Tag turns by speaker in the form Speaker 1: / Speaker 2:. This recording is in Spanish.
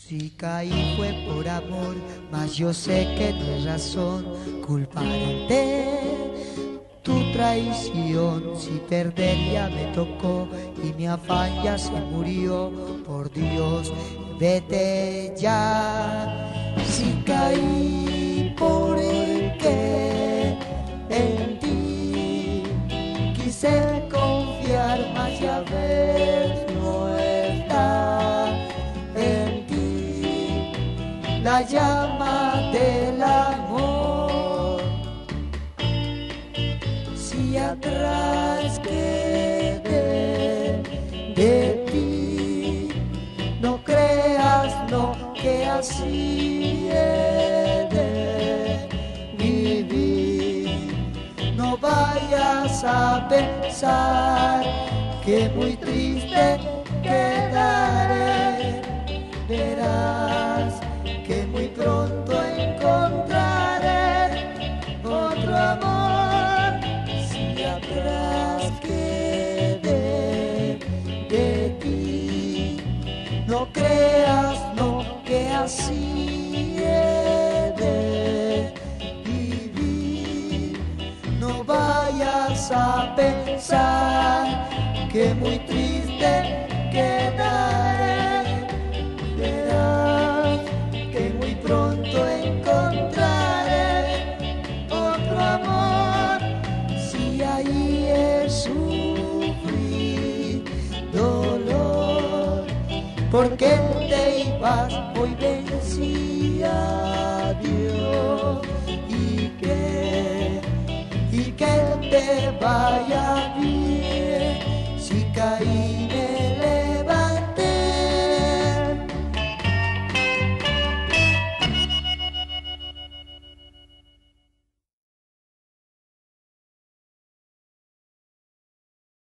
Speaker 1: Si caí fue por amor, mas yo sé que no es razón culparte tu traición. Si perder ya me tocó y mi afán ya se murió, por Dios, vete ya. Si caí porque en ti quise confiar, mas ya ves no está en ti la llama del amor. Si atrás quedé de ti, no creas, no, que así he de vivir. No vayas a pensar que muy triste quedaré. Verás que muy pronto encontraré otro amor. Si atrás quedé de ti, no creas, no, que así he de vivir. No vayas a pensar que muy triste quedaré. Verás que muy pronto encontraré otro amor. Si ahí he sufrido dolor, porque te ibas, hoy vencí a Dios. Y que te vaya bien. Si caí